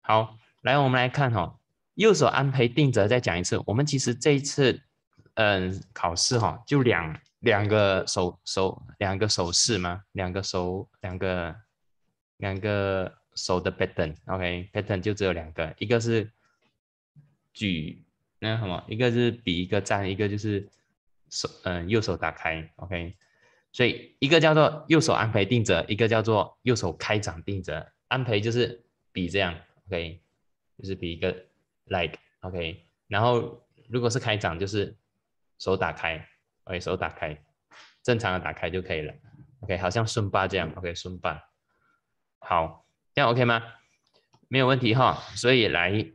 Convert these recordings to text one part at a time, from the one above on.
好，来我们来看哈、右手安培定则，再讲一次。我们其实这一次，考试哈、就两个手势嘛，两个手的 pattern，OK，pattern 就只有两个，一个是举那什么，一个是比一个赞，一个就是右手打开，OK，所以一个叫做右手安培定则，一个叫做右手开掌定则。安培就是比这样，OK，就是比一个 like，OK，然后如果是开掌就是手打开，OK，手打开，正常的打开就可以了，OK，好像顺霸这样，OK，顺霸，好，这样 OK 吗？没有问题哈，所以来，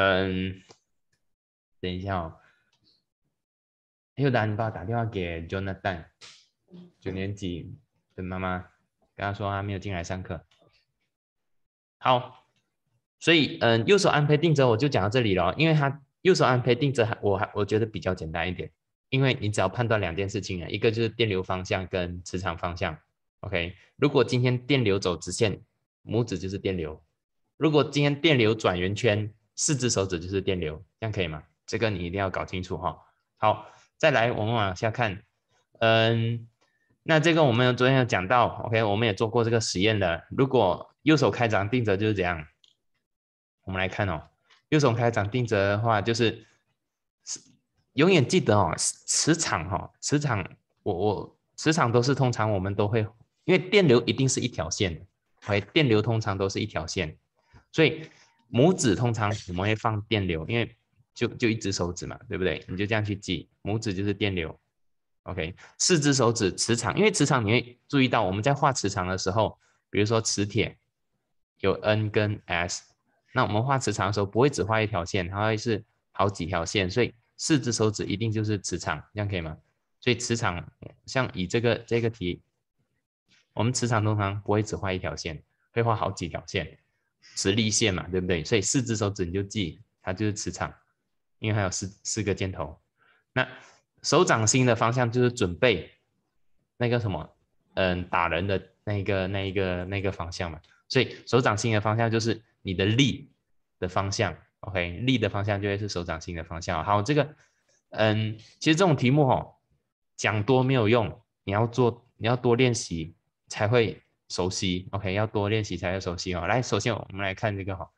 等一下哦，又达，你帮我打电话给 Jonathan，9年级的妈妈，跟他说他没有进来上课。好，所以右手安培定则我就讲到这里了，因为他右手安培定则我觉得比较简单一点，因为你只要判断两件事情啊，一个就是电流方向跟磁场方向。OK，如果今天电流走直线，拇指就是电流；如果今天电流转圆圈，4只手指就是电流，这样可以吗？这个你一定要搞清楚哈。好，再来我们往下看，那这个我们昨天有讲到，OK，我们也做过这个实验的。如果右手开掌定则就是这样，我们来看哦，右手开掌定则的话，就是永远记得哦，磁场哈、哦，磁场磁场都是通常我们都会，因为电流一定是一条线的，OK，电流通常都是一条线，所以拇指通常我们会放电流，因为就一只手指嘛，对不对？你就这样去记，拇指就是电流，OK，4只手指磁场，因为磁场你会注意到我们在画磁场的时候，比如说磁铁有 N 跟 S，那我们画磁场的时候不会只画一条线，它会是好几条线，所以4只手指一定就是磁场，这样可以吗？所以磁场像以这个题，我们磁场通常不会只画一条线，会画好几条线，磁力线嘛，对不对？所以4只手指你就记它就是磁场，因为它有四个箭头。那手掌心的方向就是准备那个什么，打人的那个方向嘛。所以手掌心的方向就是你的力的方向，OK，力的方向就会是手掌心的方向。好，这个，其实这种题目哦，讲多没有用，你要多练习才会熟悉，OK，要多练习才会熟悉哦。来，首先我们来看这个哈、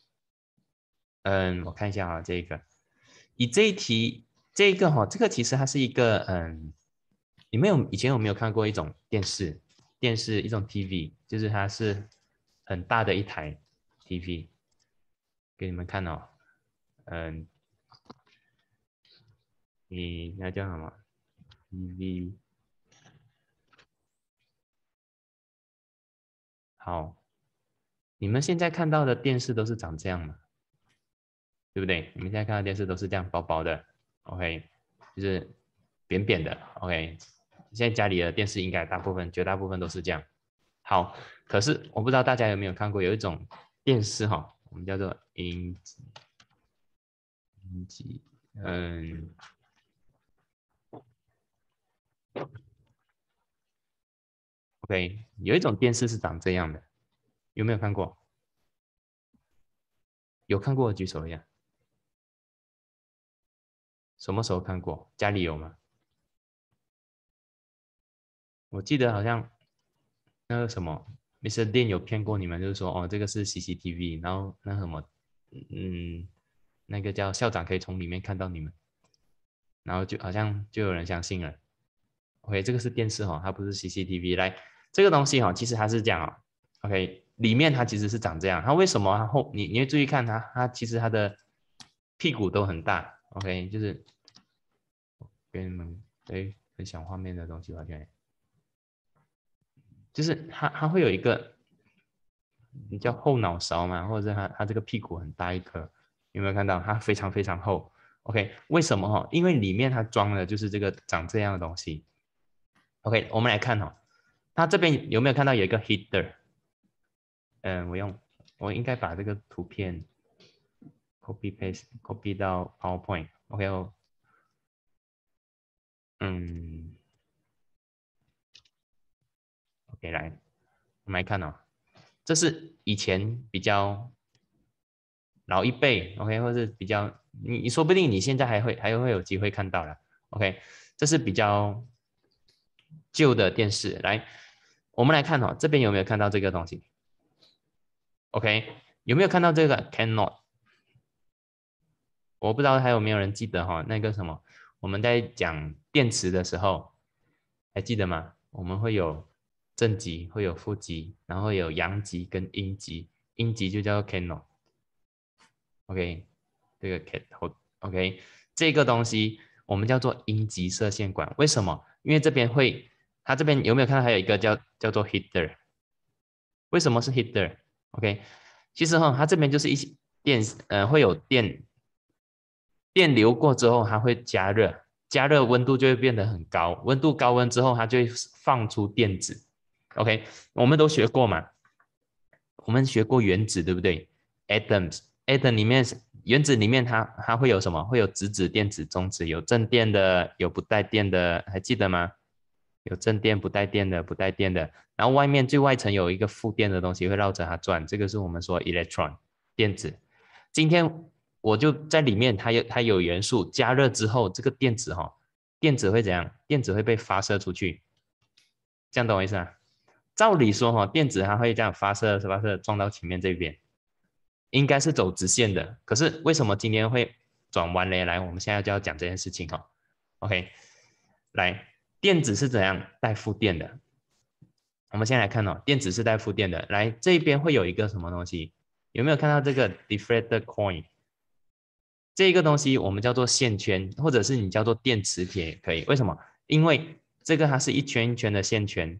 我看一下啊，这个以这一题这个哈、这个其实它是一个你们以前有没有看过一种电视一种 TV，就是它是很大的一台 TV，给你们看哦，嗯，你那叫什么 TV？好，你们现在看到的电视都是长这样嘛，对不对？你们现在看到的电视都是这样薄薄的，OK，就是扁扁的，OK。现在家里的电视应该绝大部分都是这样。好，可是我不知道大家有没有看过，有一种电视哈，我们叫做音机，嗯，OK，有一种电视是长这样的，有没有看过？有看过的举手一下，什么时候看过？家里有吗？我记得好像那个什么，Mr. Dean 有骗过你们，就是说哦，这个是 CCTV，然后那什么，嗯，那个叫校长可以从里面看到你们，然后就好像就有人相信了。OK，这个是电视哈、哦，它不是 CCTV。来，这个东西哈、哦，其实它是这样哦。OK，里面它其实是长这样。它为什么它你会注意看它其实它的屁股都很大。OK，就是给你们分享画面的东西，我觉就是它会有一个你叫后脑勺嘛，或者是它这个屁股很大一颗，有没有看到？它非常非常厚。OK，为什么哈？因为里面它装的就是这个长这样的东西。OK，我们来看哈，它这边有没有看到有一个 heater？我应该把这个图片 copy 到 PowerPoint。OK，嗯，OK，来，我们来看哦，这是以前比较老一辈，OK，或是比较你说不定你现在还会有机会看到了，OK，这是比较旧的电视。来，我们来看哦，这边有没有看到这个东西？OK，有没有看到这个 cannot？我不知道还有没有人记得哈、那个什么，我们在讲电池的时候，还记得吗？我们会有正极，会有负极，然后有阳极跟阴极，阴极就叫做 cannot。OK，这个 cat，OK，这个东西我们叫做阴极射线管。为什么？因为这边会，它这边有没有看到还有一个叫做 heater？为什么是 heater？OK，其实哈，它这边就是一些电，会有电流过之后，它会加热，加热温度就会变得很高，温度高温之后，它就会放出电子。OK，我们都学过嘛，我们学过原子，对不对？Atom 里面原子里面它会有什么？会有质子、电子、中子，有正电的，有不带电的，还记得吗？有正电、不带电的、不带电的，然后外面最外层有一个负电的东西会绕着它转，这个是我们说 electron 电子。今天我就在里面，它有元素加热之后，这个电子电子会怎样？电子会被发射出去，这样懂我意思啊？照理说电子它会这样发射撞到前面这边，应该是走直线的。可是为什么今天会转弯嘞？来，我们现在就要讲这件事情哈。OK，来，电子是怎样带负电的？我们先来看电子是带负电的。来，这边会有一个什么东西？有没有看到这个 deflected coin？这个东西我们叫做线圈，或者是你叫做电磁铁也可以。为什么？因为这个它是一圈一圈的线圈，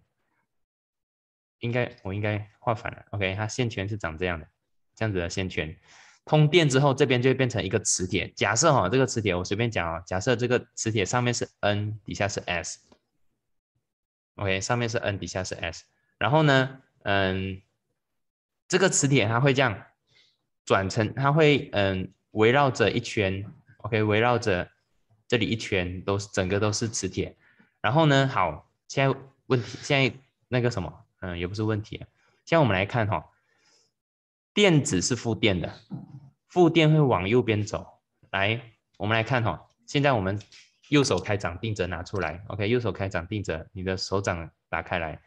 我应该画反了。OK，它线圈是长这样的，这样子的线圈。通电之后，这边就会变成一个磁铁。假设这个磁铁我随便讲假设这个磁铁上面是 N， 底下是 S。OK， 上面是 N， 底下是 S。然后呢，这个磁铁它会这样转成，它会围绕着一圈，OK，围绕着这里一圈整个都是磁铁。然后呢，好，现在那个什么，也不是问题。现在我们来看电子是负电的，负电会往右边走。来，我们来看现在我们右手开掌定则拿出来，OK，右手开掌定则，你的手掌打开来，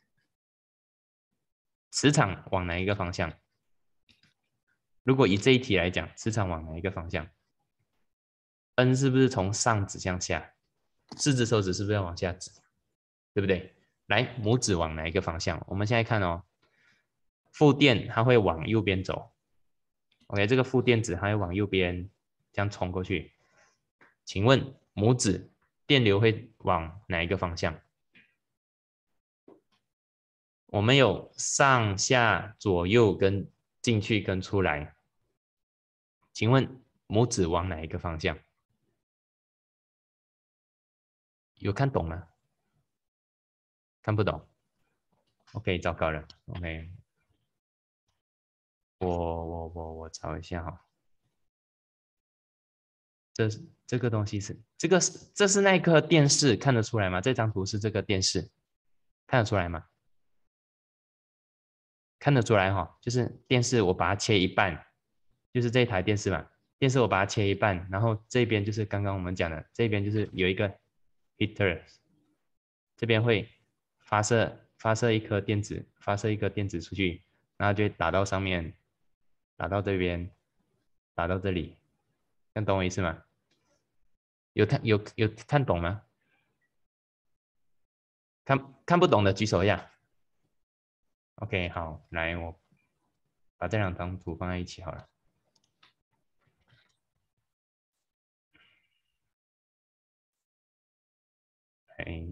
磁场往哪一个方向？如果以这一题来讲，磁场往哪一个方向？N 是不是从上指向下？四只手指是不是要往下指？对不对？来，拇指往哪一个方向？我们现在看负电它会往右边走。OK，这个负电子它会往右边这样冲过去。请问拇指电流会往哪一个方向？我们有上下左右跟进去跟出来。请问拇指往哪一个方向？有看懂吗？看不懂。OK，糟糕了。OK，我找一下这个东西这是那颗电视看得出来吗？这张图是这个电视看得出来吗？看得出来就是电视我把它切一半，就是这一台电视嘛。电视我把它切一半，然后这边就是刚刚我们讲的，这边就是有一个 heater，这边会发射一颗电子出去，然后就会打到上面，打到这边，打到这里，能懂我意思吗？有看懂吗？看不懂的举手一下。OK，好，来我把这两张图放在一起好了。哎，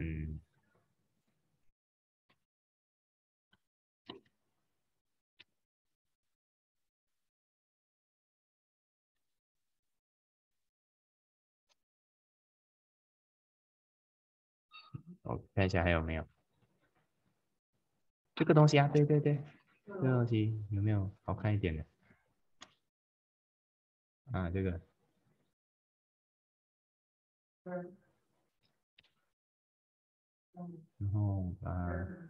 我看一下还有没有这个东西啊？对对对，这个东西有没有好看一点的啊？这个，然后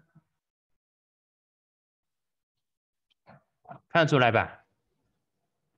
看得出来吧？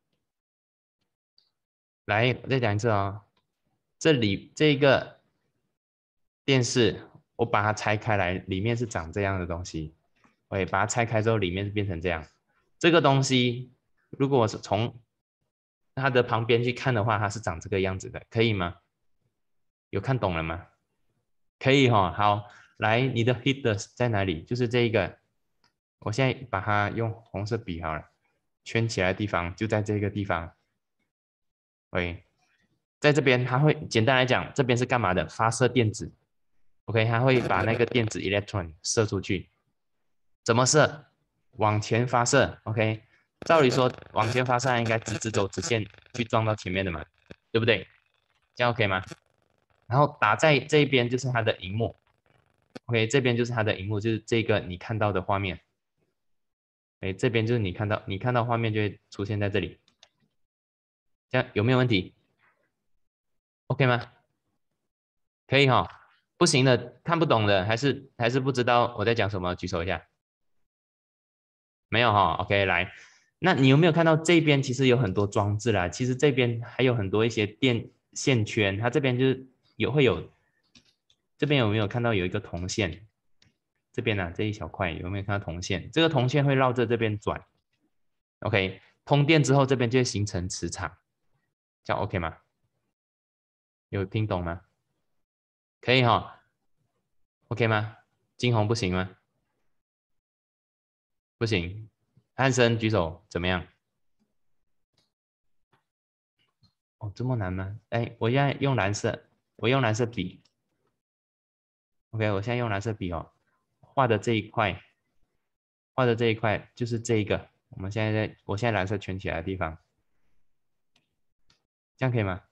来，我再讲一次哦。这里这个电视，我把它拆开来，里面是长这样的东西。OK，把它拆开之后，里面变成这样。这个东西，如果我是从它的旁边去看的话，它是长这个样子的，可以吗？有看懂了吗？可以哈、哦，好，来，你的 header 在哪里？就是这一个，我现在把它用红色笔好了，圈起来的地方就在这个地方。喂，在这边它会简单来讲，这边是干嘛的？发射电子。OK，它会把那个电子 electron 射出去。怎么射？往前发射。OK，照理说往前发射应该直走直线去撞到前面的嘛，对不对？这样 OK 吗？然后打在这边就是它的荧幕。OK，这边就是它的荧幕，就是这个你看到的画面。哎，这边就是你看到画面就会出现在这里。这样有没有问题？OK 吗？可以哈、哦。不行的，看不懂的，还是不知道我在讲什么，举手一下。没有哈、OK，来，那你有没有看到这边其实有很多装置啦？其实这边还有很多一些电线圈，它这边就是会有，这边有没有看到有一个铜线？这边呢、这一小块有没有看到铜线？这个铜线会绕着这边转，OK，通电之后这边就会形成磁场，这样 OK 吗？有听懂吗？可以哈、OK 吗？金红不行吗？不行，汉森举手怎么样？哦，这么难吗？哎，我现在用蓝色，我用蓝色笔，OK，我现在用蓝色笔哦，画的这一块，画的这一块就是这一个，我现在蓝色圈起来的地方，这样可以吗？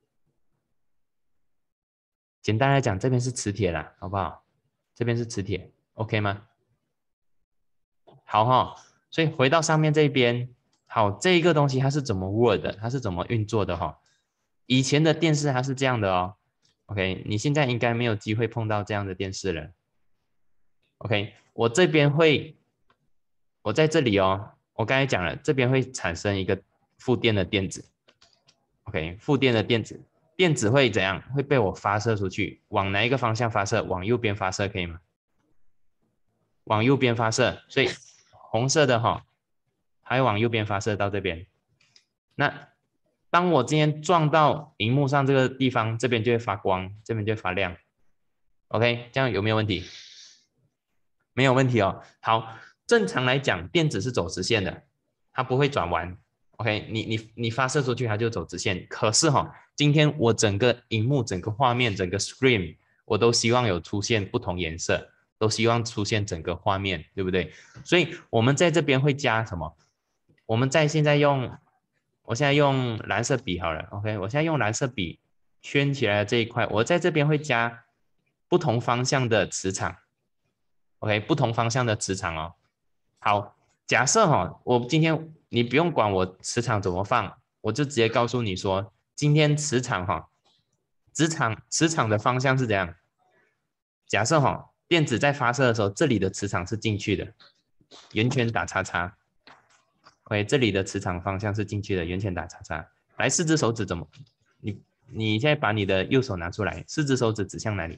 简单来讲，这边是磁铁啦，好不好？这边是磁铁，OK 吗？好哈，所以回到上面这边，好，这一个东西它是怎么 work 的？它是怎么运作的哈？以前的电视它是这样的哦，OK，你现在应该没有机会碰到这样的电视了，OK，我这边会，我在这里哦，我刚才讲了，这边会产生一个负电的电子，OK，负电的电子，电子会怎样？会被我发射出去，往哪一个方向发射？往右边发射，可以吗？往右边发射，所以红色的哈、还往右边发射到这边。那当我今天撞到荧幕上这个地方，这边就会发光，这边就会发亮。OK，这样有没有问题？没有问题哦。好，正常来讲，电子是走直线的，它不会转弯。OK，你发射出去，它就走直线。可是哈、今天我整个荧幕、整个画面、整个 screen，我都希望有出现不同颜色，都希望出现整个画面，对不对？所以我们在这边会加什么？我们在现在用，我现在用蓝色笔好了。OK，我现在用蓝色笔圈起来的这一块，我在这边会加不同方向的磁场。OK，不同方向的磁场哦。好，假设哈，我今天你不用管我磁场怎么放，我就直接告诉你说，今天磁场哈，磁场的方向是怎样？假设哈，电子在发射的时候，这里的磁场是进去的，圆圈打叉叉。OK，这里的磁场方向是进去的，圆圈打叉叉。来，四只手指怎么？你现在把你的右手拿出来，四只手指指向哪里？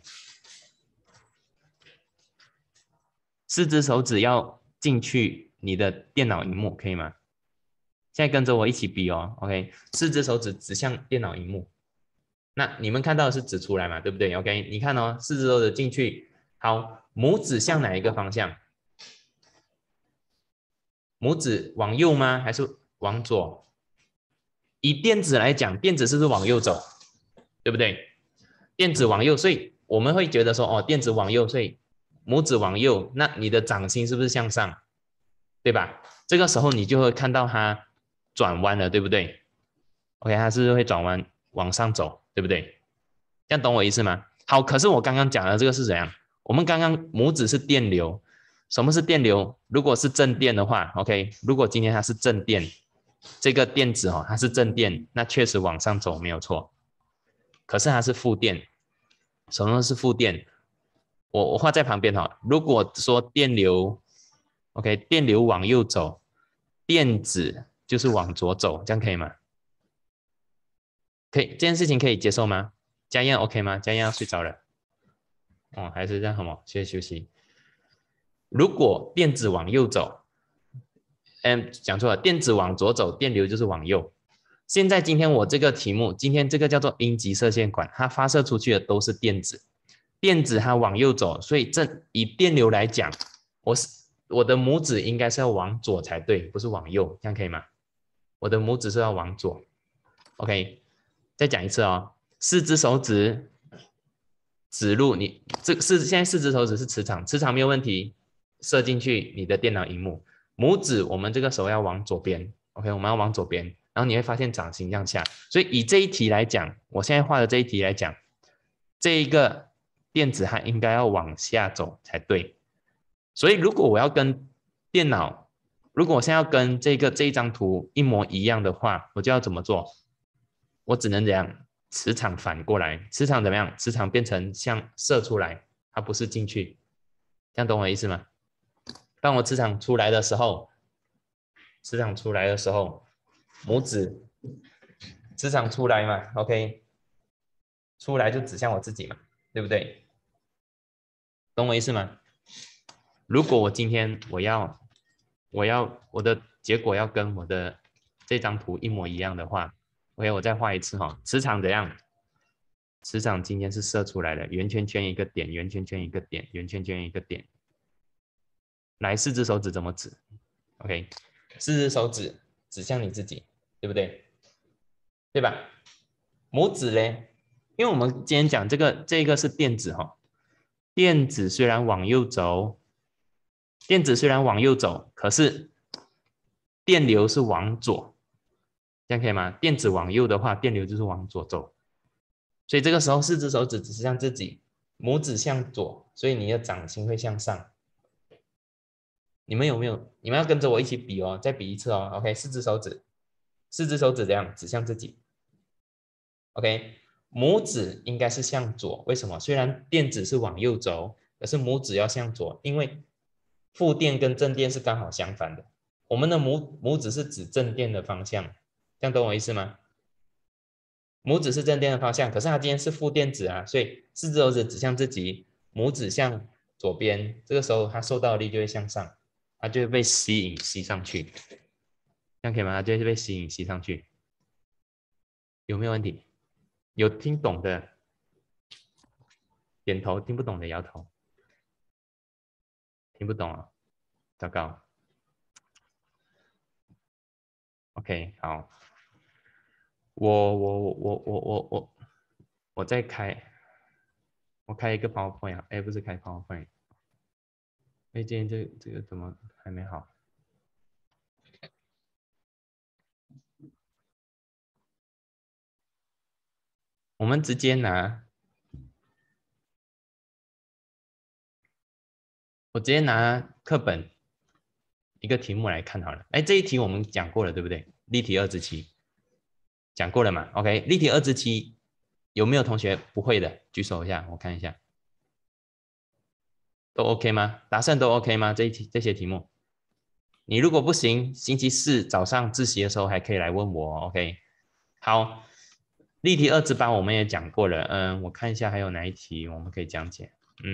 四只手指要进去你的电脑荧幕，可以吗？现在跟着我一起比哦 ，OK，四只手指指向电脑荧幕，那你们看到的是指出来嘛，对不对？OK，你看哦，四只手指进去，好，拇指向哪一个方向？拇指往右吗？还是往左？以电子来讲，电子是不是往右走？对不对？电子往右，所以我们会觉得说，哦，电子往右，所以拇指往右，那你的掌心是不是向上？对吧？这个时候你就会看到它转弯了，对不对？OK，它是会转弯往上走，对不对？这样懂我意思吗？好，可是我刚刚讲的这个是怎样？我们刚刚拇指是电流，什么是电流？如果是正电的话，OK，如果今天它是正电，这个电子哦，它是正电，那确实往上走没有错。可是它是负电，什么是负电？我画在旁边哈。如果说电流，OK，电流往右走，电子就是往左走，这样可以吗？ 可以，这件事情可以接受吗？家燕 OK 吗？家燕要睡着了。哦，还是让什么先休息。如果电子往右走，讲错了，电子往左走，电流就是往右。现在今天我这个题目，今天这个叫做阴极射线管，它发射出去的都是电子，电子它往右走，所以以电流来讲，我的拇指应该是要往左才对，不是往右，这样可以吗？我的拇指是要往左。OK， 再讲一次哦，4只手指指入你现在4只手指是磁场，磁场没有问题，射进去你的电脑荧幕。拇指我们这个手要往左边 ，OK， 我们要往左边，然后你会发现掌心向下。所以以这一题来讲，我现在画的这一题来讲，这一个电子它应该要往下走才对。所以如果我要跟电脑，如果我现在要跟这一张图一模一样的话，我就要怎么做？我只能怎样？磁场反过来，磁场怎么样？磁场变成像射出来，它不是进去，这样懂我意思吗？当我磁场出来的时候，拇指磁场出来嘛 ，OK， 出来就指向我自己嘛，对不对？懂我意思吗？如果我今天我的结果要跟我的这张图一模一样的话 ，OK， 我再画一次哈，磁场怎样？磁场今天是射出来的，圆圈圈一个点，圆圈圈一个点，圆圈圈一个点。来，4只手指怎么指 ？OK， 4只手指指向你自己，对不对？对吧？拇指嘞，因为我们今天讲这个是电子哈，电子虽然往右走，可是电流是往左，这样可以吗？电子往右的话，电流就是往左走。所以这个时候4只手指指向自己，拇指向左，所以你的掌心会向上。你们有没有？你们要跟着我一起比哦，再比一次哦。OK， 4只手指这样指向自己。OK， 拇指应该是向左，为什么？虽然电子是往右走，可是拇指要向左，因为负电跟正电是刚好相反的。我们的拇指是指正电的方向，这样懂我意思吗？拇指是正电的方向，可是它今天是负电子啊，所以4只手指指向自己，拇指向左边，这个时候它受到的力就会向上，它就会被吸上去，这样可以吗？它就会被吸上去，有没有问题？有听懂的点头，听不懂的摇头。听不懂啊，糟糕。OK， 好，我再开。我开一个 PowerPoint 啊，不是开 PowerPoint。今天这个怎么还没好？我们直接拿，我直接拿课本一个题目来看好了。这一题我们讲过了，对不对？立体2之7讲过了嘛 ？OK， 立体2之7有没有同学不会的？举手一下，我看一下。都 OK 吗？答案都 OK 吗？这些题目，你如果不行，星期4早上自习的时候还可以来问我 ，OK？ 好，立体2之8我们也讲过了，我看一下还有哪一题我们可以讲解，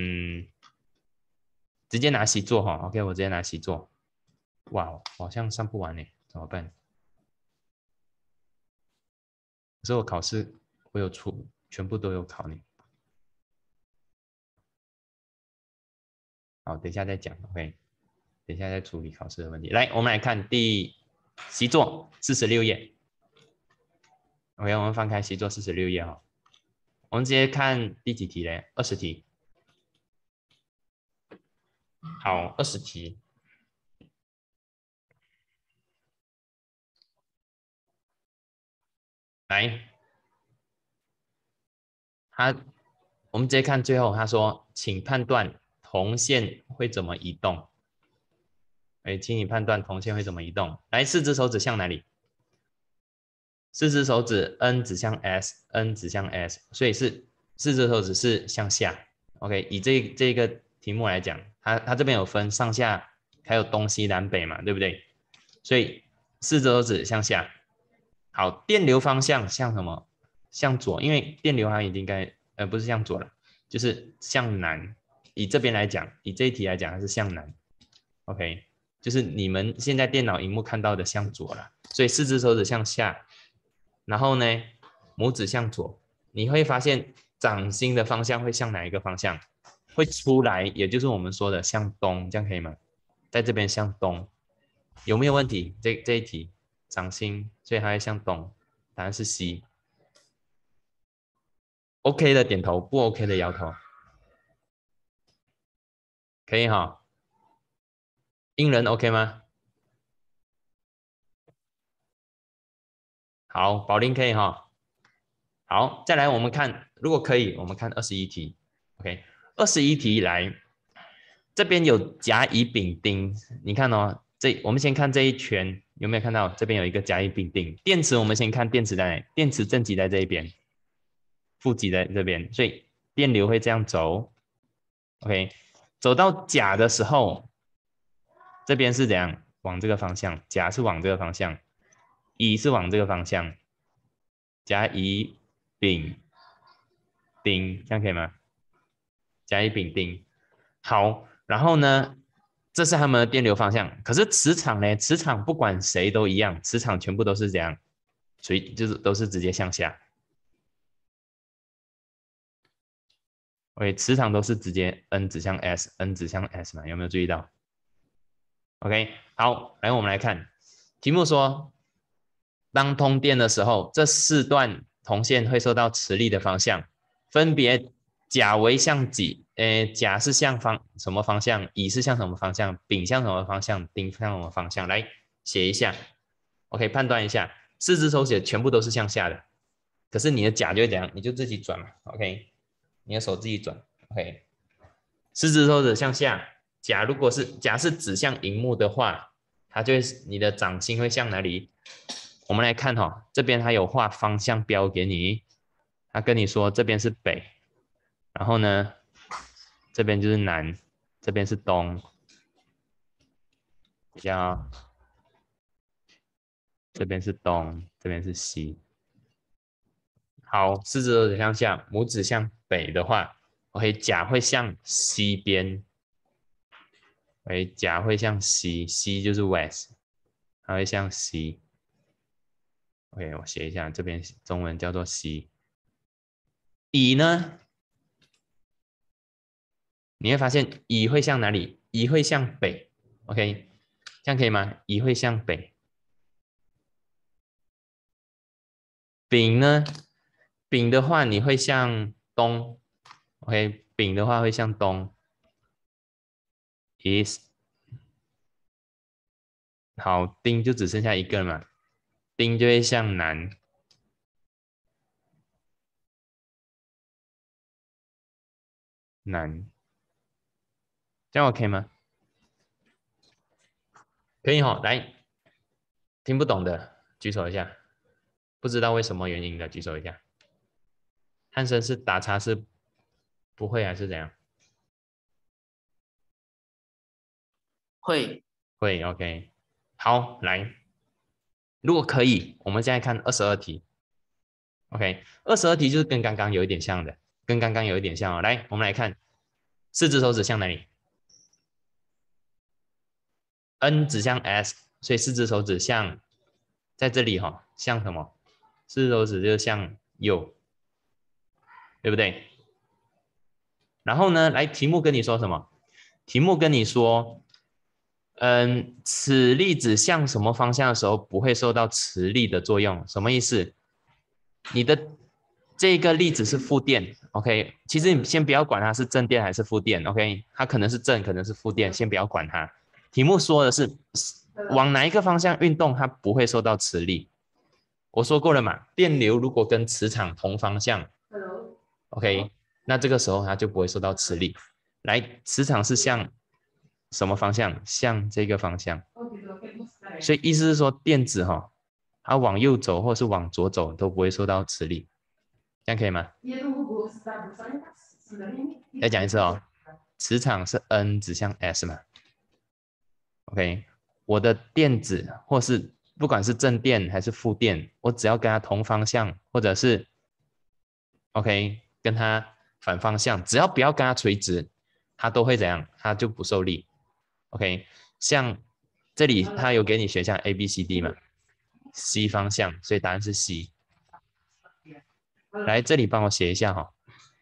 直接拿习作哈 ，OK， 我直接拿习作，哇，好像上不完呢，怎么办？可是我考试我有出，全部都有考呢。好，等一下再讲 ，OK， 等一下再处理考试的问题。来，我们来看习作46页 ，OK， 我们翻开习作46页哈，我们直接看第几题嘞？20题。好，20题。来，我们直接看最后，他说，请判断铜线会怎么移动。请你判断铜线会怎么移动。来，4只手指向哪里？4只手指 N 指向 S，N 指向 S， 所以是4只手指是向下。OK， 以这个题目来讲，它这边有分上下，还有东西南北嘛，对不对？所以4只手指向下。好，电流方向向什么？ 向左，因为电流它已经不是向左了，就是向南。以这边来讲，以这一题来讲，它是向南。OK， 就是你们现在电脑荧幕看到的向左了，所以四只手指向下，然后呢，拇指向左，你会发现掌心的方向会向哪一个方向？会出来，也就是我们说的向东，这样可以吗？在这边向东，有没有问题？这一题掌心，所以它会向东，答案是 C。OK 的点头，不 OK 的摇头，可以哈？英人 OK 吗？好，宝林可以哈。好，再来我们看，如果可以，我们看21题。OK， 21题来，这边有甲乙丙丁，你看哦，我们先看这一圈，有没有看到这边有一个甲乙丙丁？电池我们先看电池在哪里？电池正极在这一边，负极在这边，所以电流会这样走。OK， 走到甲的时候，这边是怎样？往这个方向，甲是往这个方向，乙是往这个方向，甲乙丙丁，这样可以吗？甲乙丙丁，好，然后呢，这是他们的电流方向。可是磁场呢？磁场不管谁都一样，磁场全部都是这样，所以就是都是直接向下。OK， 磁场都是直接 N 指向 S，N 指向 S 嘛？有没有注意到 ？OK， 好，来我们来看题目说，当通电的时候，这4段铜线会受到磁力的方向，分别甲为向几？甲是向什么方向？乙是向什么方向？丙向什么方向？丁向什么方向？来写一下 ，OK， 判断一下，4只手写全部都是向下的，可是你的甲就会怎样？你就自己转嘛 ，OK， 你的手自己转 ，OK， 4只手指向下，如果是甲是指向荧幕的话，它就会你的掌心会向哪里？我们来看哈，这边它有画方向标给你，他跟你说这边是北，然后呢，这边就是南，这边是东，比较，这边是东，这边是西。好，4只手指向下，拇指向北的话 ，OK， 甲会向西边，OK， 甲会向西，西就是 west， 它会向西。OK， 我写一下，这边中文叫做西。乙呢，你会发现乙会向哪里？乙会向北。OK， 这样可以吗？乙会向北。丙呢？丙的话，你会向东。OK， 丙的话会向东。is 好，丁就只剩下一个了嘛，丁就会向南。南，这样 OK 吗？可以哈，来，听不懂的举手一下，不知道为什么原因的举手一下。汉生是打叉是不会还是怎样？ 会会 OK。好，来，如果可以，我们现在看22题。OK， 22题就是跟刚刚有一点像的，跟刚刚有一点像哦。来，我们来看，4只手指向哪里？N 指向 S， 所以4只手指向在这里哈，向什么？4只手指就向右，对不对？然后呢，来题目跟你说什么？题目跟你说，此粒子向什么方向的时候不会受到磁力的作用？什么意思？你的这个粒子是负电 ，OK？ 其实你先不要管它是正电还是负电 ，OK？ 它可能是正，可能是负电，先不要管它。题目说的是往哪一个方向运动，它不会受到磁力。我说过了嘛，电流如果跟磁场同方向 ，OK？ 那这个时候它就不会受到磁力。来，磁场是向什么方向？向这个方向。所以意思是说，电子哈，它往右走或是往左走都不会受到磁力，这样可以吗？再讲一次哦，磁场是 N 指向 S 嘛 ？OK， 我的电子或是不管是正电还是负电，我只要跟它同方向，或者是 OK， 跟它反方向，只要不要跟它垂直，它都会怎样？它就不受力。OK， 像这里它有给你选项 A、B、C、D 嘛，C 方向，所以答案是 C。来，这里帮我写一下哈，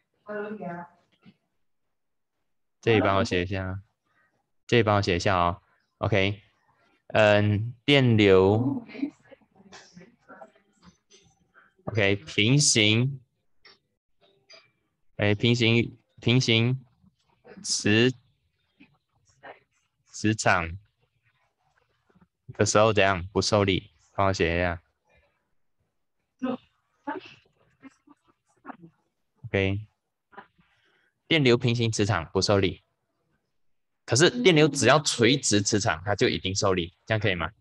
这里帮我写一下，这里帮我写一下哦。OK， 电流 OK 平行，平行磁场的时候怎样不受力？帮我写一下。OK， 电流平行磁场不受力，可是电流只要垂直磁场，它就一定受力，这样可以吗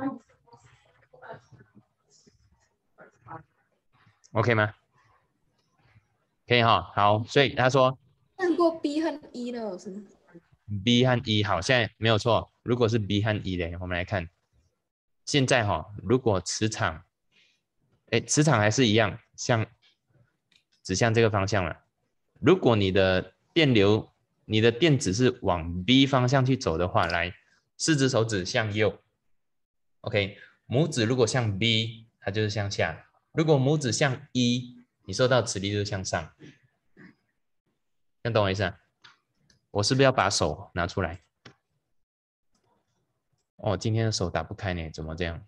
？OK 吗？可以哈，好，所以他说那如果 B 和 E 呢，老师？ B 和 E 好，现在没有错。如果是 B 和 E 的，我们来看，现在哈，如果磁场，磁场还是一样，指向这个方向了。如果你的电流，你的电子是往 B 方向去走的话，来，四只手指向右 ，OK， 拇指如果向 B，它就是向下；如果拇指向 E，你受到磁力就是向上。能懂我意思啊？我是不是要把手拿出来？哦，今天的手打不开呢，怎么这样？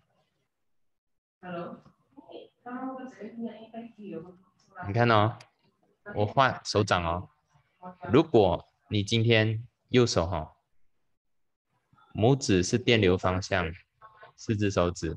你看哦，我画手掌哦。如果你今天右手哈，拇指是电流方向，四只手指，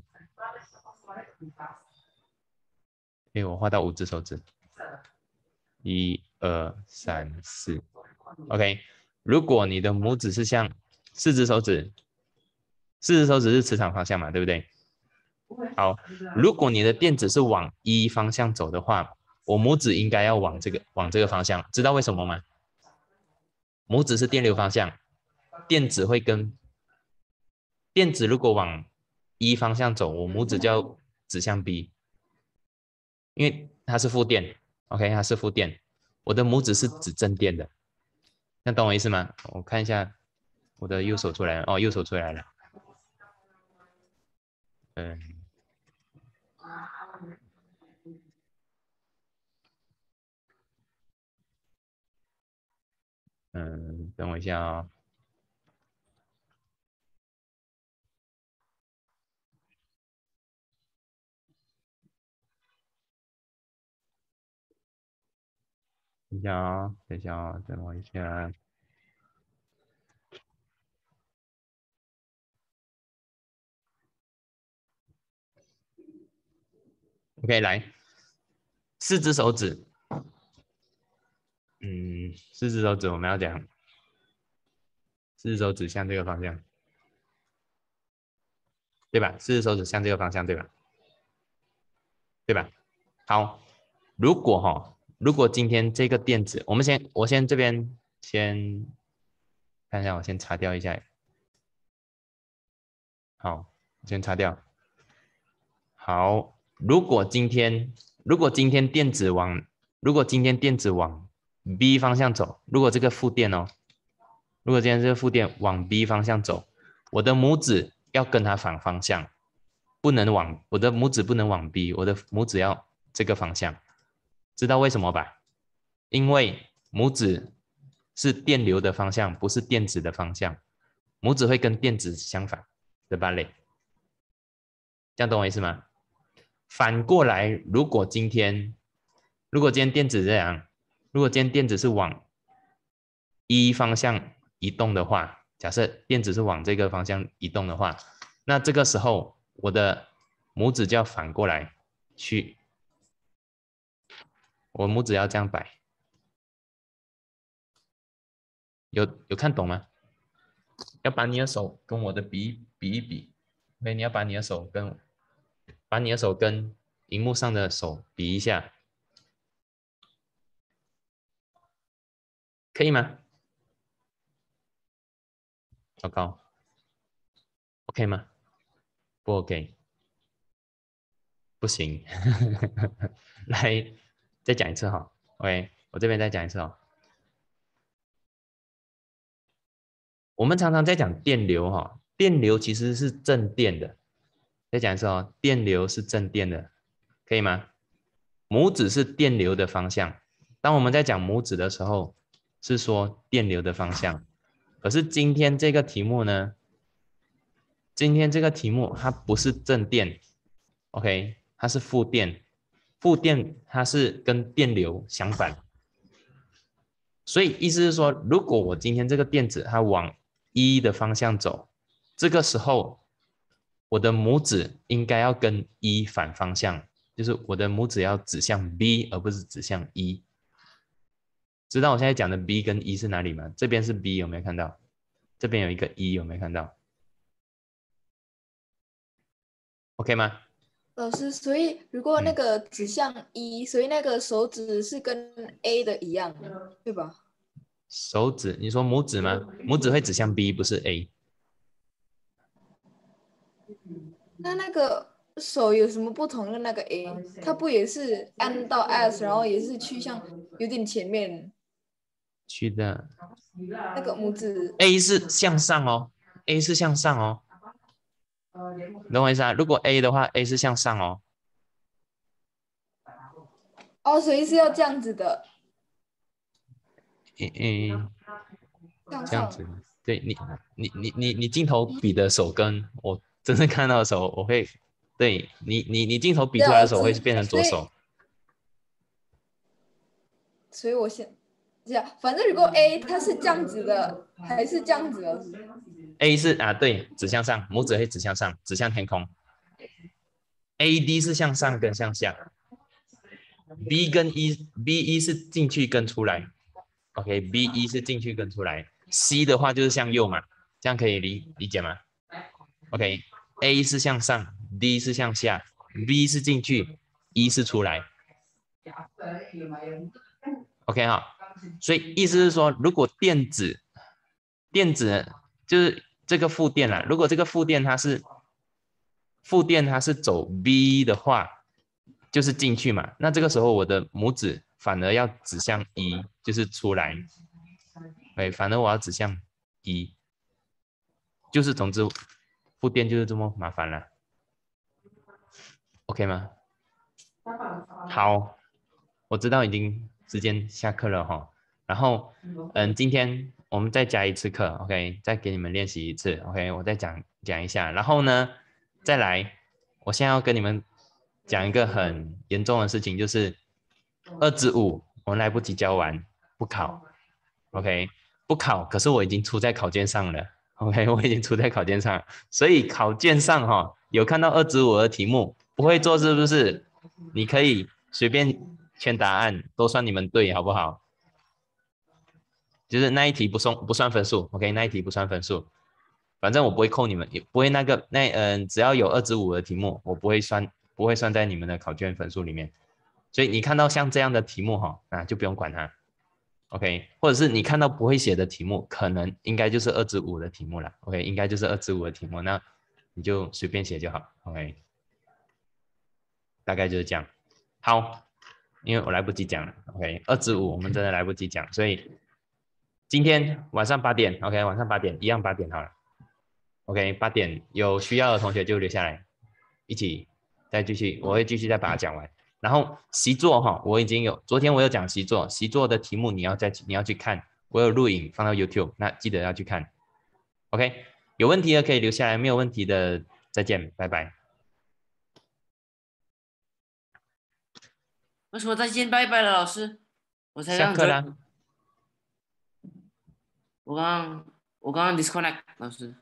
我画到五只手指，一二三四 ，OK。如果你的拇指是向四只手指，四只手指是磁场方向嘛，对不对？好，如果你的电子是往一方向走的话，我拇指应该要往这个方向，知道为什么吗？拇指是电流方向，电子会跟电子如果往一方向走，我拇指就要指向 B， 因为它是负电 ，OK， 它是负电，我的拇指是指正电的，那懂我意思吗？我看一下我的右手出来了，哦，右手出来了，等我一下哦。等一下哦，等一下哦，等我一下。OK， 来，四只手指，四只手指我们要讲，四只手指向这个方向，对吧？四只手指向这个方向，对吧？对吧？好，如果今天这个电子，我先这边先看一下，我先擦掉一下。好，我先擦掉。好，如果今天电子往 B 方向走，如果这个负电哦，如果今天这个负电往 B 方向走，我的拇指要跟它反方向，我的拇指不能往 B， 我的拇指要这个方向，知道为什么吧？因为拇指是电流的方向，不是电子的方向，拇指会跟电子相反的芭蕾，这样懂我意思吗？反过来，如果今天电子这样，如果今天电子是往一方向移动的话，假设电子是往这个方向移动的话，那这个时候我的拇指就要反过来去，我拇指要这样摆，有看懂吗？要把你的手跟我的比一比，你要把你的手跟荧幕上的手比一下，可以吗？糟糕 ，OK 吗？不 OK，不行。来， 再讲一次哈。OK， 我这边再讲一次哦。我们常常在讲电流哈，电流其实是正电的。再讲一次哦，电流是正电的，可以吗？拇指是电流的方向。当我们在讲拇指的时候，是说电流的方向。可是今天这个题目呢？今天这个题目它不是正电 ，OK， 它是负电。负电它是跟电流相反。所以意思是说，如果我今天这个电子它往一的方向走，这个时候我的拇指应该要跟一反方向，就是我的拇指要指向 B 而不是指向一。知道我现在讲的 B 跟一是哪里吗？这边是 B 有没有看到？这边有一个一有没有看到 ？OK 吗？ 老师，所以如果那个指向一，所以那个手指是跟 A 的一样，对吧？ 手指，你说拇指吗？拇指会指向 B， 不是 A。 那个手有什么不同的那个 A？它不也是按到 S， 然后也是去向有点前面去的那个拇指 A 是向上哦 ，A 是向上哦，懂我意思啊？如果 A 的话 ，A 是向上哦。 哦，所以是要这样子的，向这样子， 上。 对你镜头比的手跟我真正看到的手，我会对你镜头比对啊， 出来的手会变成左手。 所以我先这样，反正如果 A 它是这样子的，还是这样子的。 A 是啊，对，指向上，拇指会指向上，指向天空。AD 是向上跟向下。B 跟 B 是进去跟出来 ，OK，B 是进去跟出来 ，C 的话就是向右嘛，这样可以理解吗 ？OK，A 是向上 ，D 是向下 ，B 是进去，E 是出来。OK 哈，所以意思是说，如果电子就是这个负电啦，如果这个负电它是走 B 的话，就是进去嘛，那这个时候我的拇指反而要指向一，就是出来，对，反而我要指向一，就是总之负电就是这么麻烦了 ，OK 吗？好，我知道已经时间下课了哈，然后今天我们再加一次课 ，OK， 再给你们练习一次 ，OK， 我再讲一下，然后呢再来，我现在要跟你们讲一个很严重的事情，就是2至5我们来不及教完，不考 ，OK， 不考，可是我已经出在考卷上了 ，OK， 我已经出在考卷上，所以考卷上哈有看到2至5的题目，不会做是不是？你可以随便圈答案，都算你们对，好不好？就是那一题不算分数 ，OK， 那一题不算分数，反正我不会扣你们，也不会只要有2至5的题目，我不会算在你们的考卷分数里面。所以你看到像这样的题目哈，那就不用管它 ，OK， 或者是你看到不会写的题目，可能应该就是2至5的题目了 ，OK， 应该就是2至5的题目，那你就随便写就好 ，OK， 大概就是这样。好，因为我来不及讲了 ，OK， 2至5我们真的来不及讲，所以今天晚上8点 ，OK， 晚上8点一样8点好了 ，OK， 8点有需要的同学就留下来，一起再继续，我会继续再把它讲完。然后习作哈，我已经有昨天我有讲习作的题目你要去看，我有录影放到 YouTube， 那记得要去看。OK， 有问题的可以留下来，没有问题的再见，拜拜。 为什么再见拜拜了，老师？我才下课啦。 我刚刚 disconnect 老师。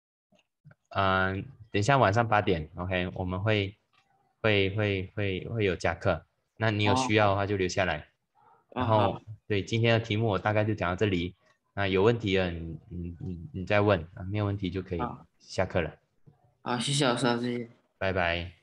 等一下晚上8点 ，OK， 我们会有加课，那你有需要的话就留下来。然后对今天的题目我大概就讲到这里，那有问题的你再问，没有问题就可以下课了。 好，谢谢老师，谢谢。 拜拜。